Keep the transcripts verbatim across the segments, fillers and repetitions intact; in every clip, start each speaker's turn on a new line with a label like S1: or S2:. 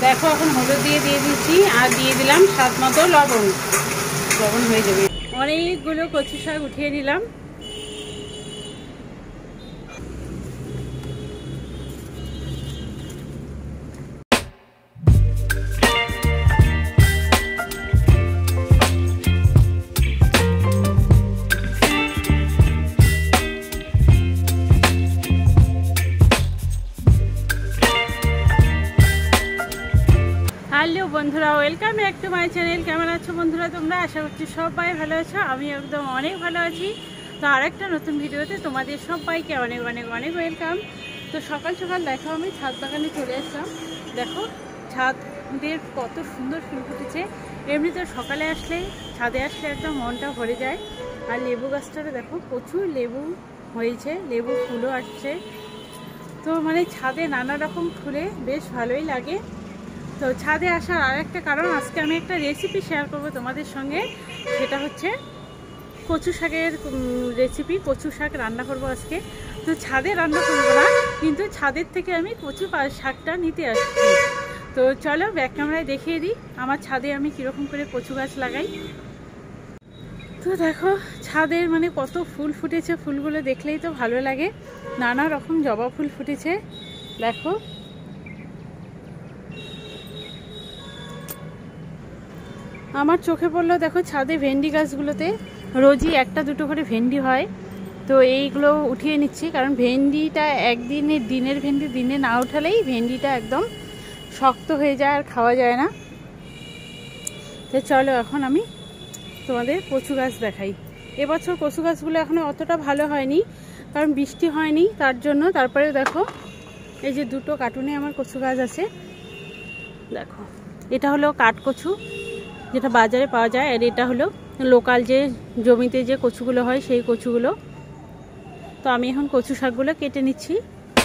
S1: দেখো এখন হলুদ দিয়ে দিয়ে দিচ্ছি আর দিয়ে দিলাম স্বাদ মতো লবণ। লবণ হয়ে যাবে। অনেকগুলো কচু শাক উঠিয়ে নিলাম। হ্যালো বন্ধুরা, welcome back to my channel. কেমন আছো বন্ধুরা তোমরা? আশা করছি সবাই ভালো আছো। আমি একদম অনেক ভালো আছি। তো আরেকটা নতুন ভিডিওতে তোমাদের সবাইকে অনেক অনেক অনেক ওয়েলকাম। তো সকাল সকাল দেখো আমি ছাদ বাগানে চলে আসলাম। দেখো ছাদের কত সুন্দর ফুল ফুটেছে। এমনিতে সকালে আসলে ছাদে আসলে একদম মনটা ভরে যায়। আর লেবু গাছটাতে দেখো প্রচুর লেবু হয়েছে, লেবু ফুলও আসছে। তো মানে ছাদে নানা রকম ফুলে বেশ ভালোই লাগে। তো ছাদে আসার আর একটা কারণ, আজকে আমি একটা রেসিপি শেয়ার করব তোমাদের সঙ্গে। সেটা হচ্ছে কচু শাকের রেসিপি। কচু শাক রান্না করব আজকে। তো ছাদে রান্না করবো না, কিন্তু ছাদের থেকে আমি কচু শাকটা নিতে আসছি। তো চলো ব্যাক ক্যামেরায় দেখিয়ে দিই আমার ছাদে আমি কীরকম করে কচু গাছ লাগাই। তো দেখো ছাদের মানে কত ফুল ফুটেছে, ফুলগুলো দেখলেই তো ভালো লাগে। নানা রকম জবা ফুল ফুটেছে দেখো। আমার চোখে পড়লো দেখো ছাদে ভেন্ডি গাছগুলোতে রোজই একটা দুটো করে ভেন্ডি হয়। তো এইগুলো উঠিয়ে নিচ্ছি, কারণ ভেন্ডিটা একদিনের দিনের ভেন্ডি দিনে না উঠালেই ভেন্ডিটা একদম শক্ত হয়ে যায় আর খাওয়া যায় না। তো চলো এখন আমি তোমাদের কচু গাছ দেখাই। এবছর কচু গাছগুলো এখনো অতটা ভালো হয়নি, কারণ বৃষ্টি হয়নি তার জন্য। তারপরে দেখো এই যে দুটো কার্টুনে আমার কচু গাছ আছে। দেখো এটা হলো কাঠকচু, যেটা বাজারে পাওয়া যায়। আর এটা হলো লোকাল যে জমিতে যে কচুগুলো হয় সেই কচুগুলো। তো আমি এখন কচু শাকগুলো কেটে নিচ্ছি।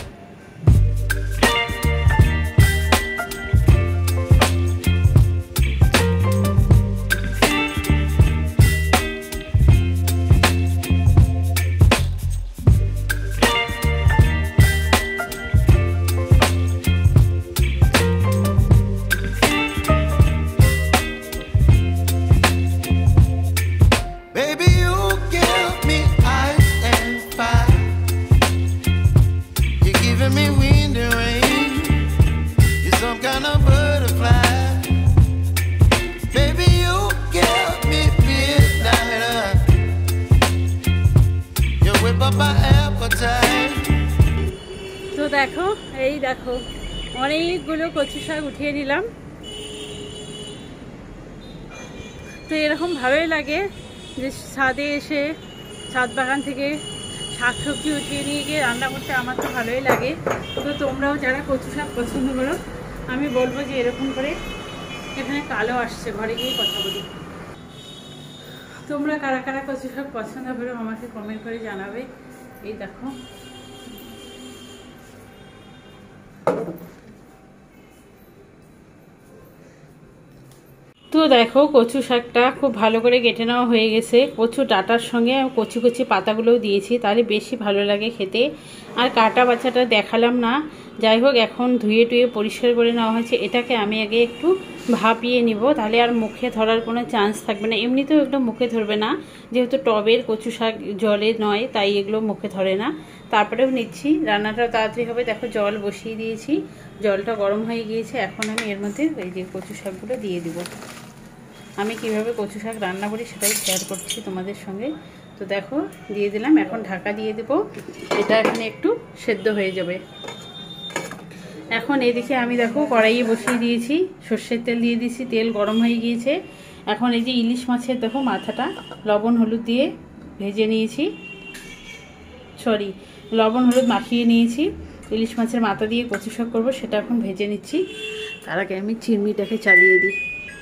S1: তো দেখো এই দেখো অনেকগুলো কচু শাক উঠিয়ে নিলাম। তো এরকম ভালোই লাগে যে ছাদে এসে ছাদ বাগান থেকে শাক সবজি উঠিয়ে নিয়ে গিয়ে রান্না করতে আমার তো ভালোই লাগে। তো তোমরাও যারা কচু শাক পছন্দ করো, আমি বলবো যে এরকম করে। এখানে কালো আসছে, ঘরে গিয়ে কথা বলি। তোমরা কারা কারা কচু শাক পছন্দ করো আমাকে কমেন্ট করে জানাবে। এই দেখো তো দেখো কচু শাকটা খুব ভালো করে কেটে নেওয়া হয়ে গেছে। কচু ডাঁটার সঙ্গে কচি কচি পাতাগুলোও দিয়েছি, তাহলে বেশি ভালো লাগে খেতে। আর কাটা বাচ্চাটা দেখালাম না। যাই হোক এখন ধুয়ে টুয়ে পরিষ্কার করে নেওয়া হয়েছে। এটাকে আমি আগে একটু ভাপিয়ে নিব, তাহলে আর মুখে ধরার কোনো চান্স থাকবে না। এমনিতেও এগুলো মুখে ধরবে না, যেহেতু টবের কচু শাক জলে নয়, তাই এগুলো মুখে ধরে না। তারপরেও নিচ্ছি, রান্নাটা তাড়াতাড়ি হবে। দেখো জল বসিয়ে দিয়েছি, জলটা গরম হয়ে গিয়েছে। এখন আমি এর মধ্যে এই যে কচু শাকগুলো দিয়ে দিব। আমি কিভাবে কচু শাক রান্না করি সেটাই শেয়ার করছি তোমাদের সঙ্গে। তো দেখো দিয়ে দিলাম, এখন ঢাকা দিয়ে দেবো। এটা এখানে একটু সেদ্ধ হয়ে যাবে। এখন এদিকে আমি দেখো কড়াইয়ে বসিয়ে দিয়েছি, সর্ষের তেল দিয়ে দিয়েছি, তেল গরম হয়ে গিয়েছে। এখন এই যে ইলিশ মাছের দেখো মাথাটা লবণ হলুদ দিয়ে ভেজে নিয়েছি, সরি লবণ হলুদ মাখিয়ে নিয়েছি। ইলিশ মাছের মাথা দিয়ে কচু শাক করবো, সেটা এখন ভেজে নিচ্ছি। তার আগে আমি চিরমিটাকে চালিয়ে দিই।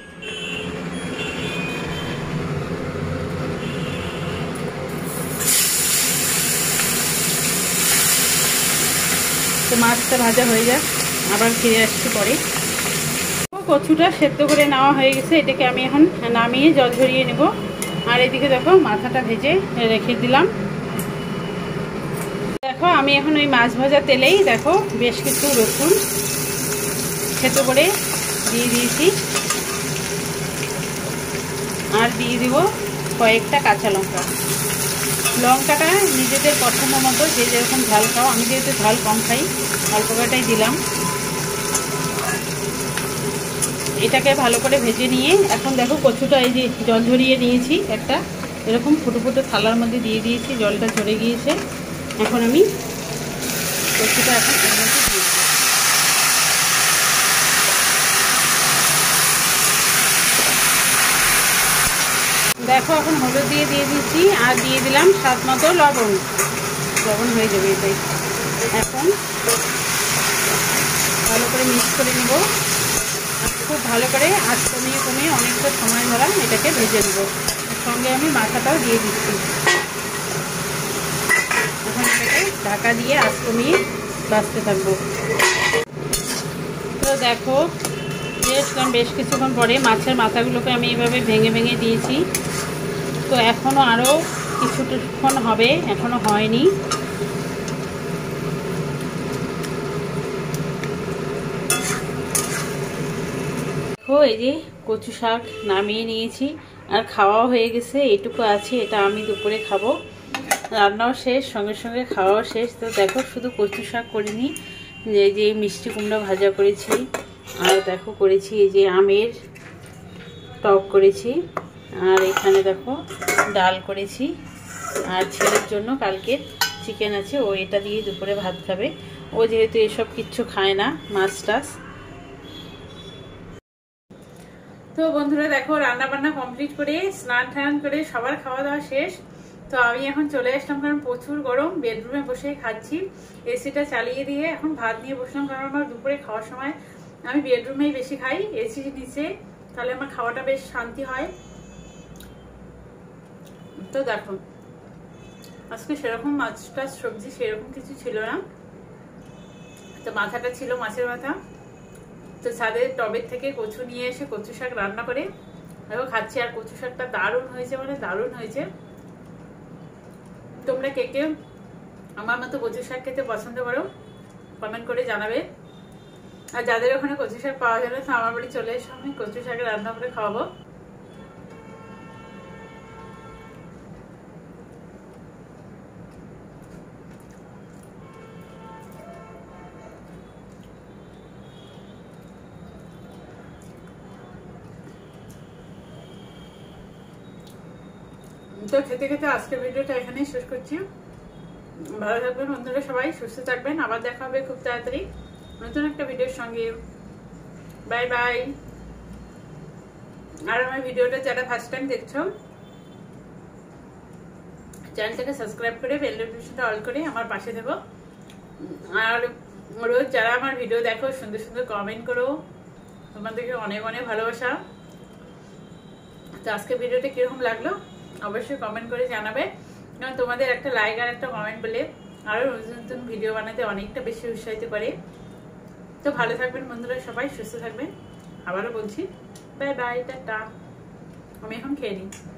S1: তো মাছটা ভাজা হয়ে যাক, আবার ফিরে আসছি পরে। কচুটা সেদ্ধ করে নেওয়া হয়ে গেছে, এটাকে আমি এখন নামিয়ে জল ঝরিয়ে নেব। আর এদিকে দেখো মাথাটা ভেজে রেখে দিলাম। দেখো আমি এখন ওই মাছ ভাজা তেলেই দেখো বেশ কিছু রসুন থেতো করে দিয়ে দিয়েছি। আর দিয়ে দিব কয়েকটা কাঁচা লঙ্কা। লঙ্কাটা নিজেদের পছন্দ মতো, যে যেরকম ঝাল খাও, আমি যেহেতু ঝাল কম খাই অল্প কটাই দিলাম। এটাকে ভালো করে ভেজে নিয়ে এখন দেখো কচুটা এই যে জল ঝরিয়ে নিয়েছি, একটা এরকম ফুটো ফুটো থালার মধ্যে দিয়ে দিয়েছি, জলটা ঝরে গিয়েছে। এখন আমি কচুটা এখন এর মধ্যে দিয়ে দিই। দেখো এখন হলুদ দিয়ে দিয়ে দিচ্ছি আর দিয়ে দিলাম স্বাদ মতো লবণ। লবণ হয়ে যাবে এটাই। এখন ভালো করে মিক্স করে নেব। খুব ভালো করে আঁচ কমিয়ে কমিয়ে অনেকটা সময় ধরা এটাকে ভেজে নেব। সঙ্গে আমি মাথাটাও দিয়ে দিচ্ছি। এখন এটাকে ঢাকা দিয়ে আঁচ কমিয়ে ভাজতে থাকবো। তো দেখো বেশ বেশ কিছুক্ষণ পরে মাছের মাথাগুলোকে আমি এইভাবে ভেঙে ভেঙে দিয়েছি। তো এখনও আরও কিছুক্ষণ হবে, এখনও হয়নি। দেখো এই যে কচু শাক নামিয়ে নিয়েছি আর খাওয়াও হয়ে গেছে। এটুকু আছে, এটা আমি দুপুরে খাবো। রান্নাও শেষ, সঙ্গে সঙ্গে খাওয়াও শেষ। তো দেখো শুধু কচু শাক করিনি, এই যে মিষ্টি কুমড়া ভাজা করেছি, আর দেখো করেছি এই যে আমের টক করেছি, আর এখানে দেখো ডাল করেছি। আর ছেলের জন্য কালকে চিকেন আছে, ও এটা দিয়ে দুপুরে ভাত খাবে। ও যেহেতু এসব কিচ্ছু খায় না, মাছ টাছ। তো বন্ধুরা দেখো রান্না বান্না কমপ্লিট করে স্নান টান করে সবার খাওয়া দাওয়া শেষ। তো আমি এখন চলে আসলাম, কারণ প্রচুর গরম, বেডরুমে বসে খাচ্ছি। এসিটা চালিয়ে দিয়ে এখন ভাত নিয়ে বসলাম, কারণ আমার দুপুরে খাওয়ার সময় আমি বেডরুমেই বেশি খাই, এসি নিচে, তাহলে আমার খাওয়াটা বেশ শান্তি হয়। তো দেখো আজকে সেরকম মাছ টাছ সবজি সেরকম কিছু ছিল না। তো মাথাটা ছিল মাছের মাথা। তো ছাদের টবের থেকে কচু নিয়ে এসে কচু শাক রান্না করে দেখো খাচ্ছি। আর কচু শাকটা দারুণ হয়েছে, মানে দারুণ হয়েছে। তোমরা কে কে আমার মতো কচু শাক খেতে পছন্দ করো কমেন্ট করে জানাবে। আর যাদের ওখানে কচু শাক পাওয়া যাবে তো আমার বাড়ি চলে এসো, আমি কচু শাক রান্না করে খাওয়াবো। তো খেতে খেতে আজকের ভিডিওটা এখানেই শেষ করছি। ভালো থাকবেন বন্ধুরা, সবাই সুস্থ থাকবেন। আবার দেখা হবে খুব তাড়াতাড়ি নতুন একটা ভিডিওর সঙ্গে। Bye bye. আর আমার ভিডিওটা যারা ফার্স্ট টাইম দেখছো চ্যানেলটাকে সাবস্ক্রাইব করে বেল নোটিফিকেশনটা অল করে আমার পাশে থেকো। আর রোজ যারা আমার ভিডিও দেখো সুন্দর সুন্দর কমেন্ট করো, তোমাদেরকে অনেক অনেক ভালোবাসা। তো আজকে ভিডিওটা কিরকম লাগলো অবশ্যই কমেন্ট করে জানাবে, কারণ তোমাদের একটা লাইক আর একটা কমেন্ট বলে আরো নতুন নতুন ভিডিও বানাতে অনেকটা বেশি উৎসাহিত করে। তো ভালো থাকবেন বন্ধুরা, সবাই সুস্থ থাকবেন। আবারও বলছি বাই বাই, টাটা। আমি এখন খেয়ে নিই।